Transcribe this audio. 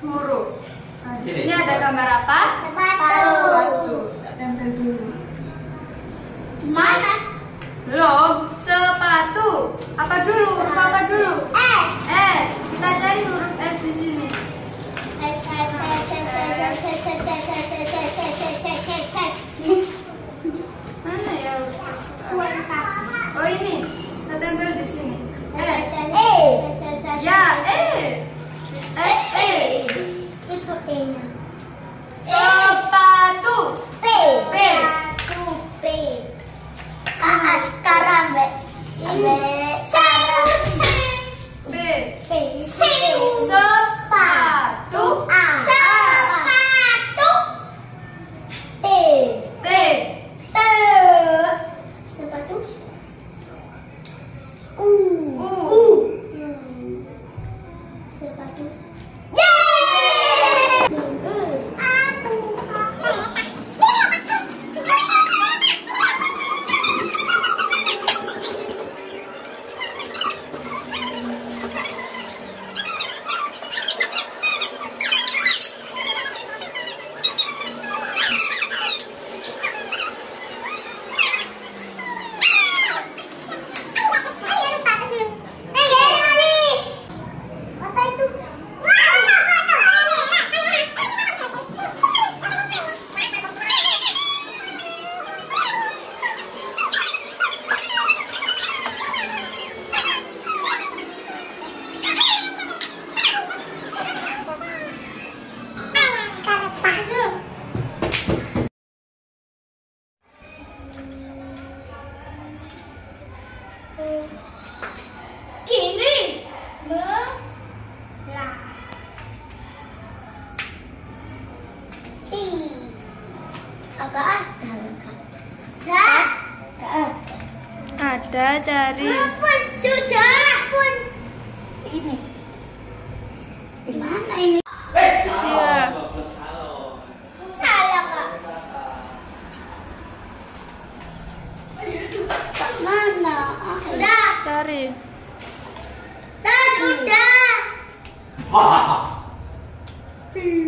huruf. Nah, di sini ada gambar apa? Sepatu. Tempel dulu. Mana? Belum. Sepatu. Apa dulu? Huruf apa dulu? S. S. Kita cari huruf S di sini. Mana ya? Oh ini. Kita tempel di sini. S. Ya, E. S E. Itu E-nya. Sepatu. P. P. P. Sekarang B. B. P. Sepatu. Sepatu. Sepatu. T. T. Sepatu. U. Sepatu. Kiri melati. Agak ada kan? Ada, cari. Pun sudah pun. Ini. Di mana ini? Iya. Salah kak. Mana? Sudah. Cari. Sudah.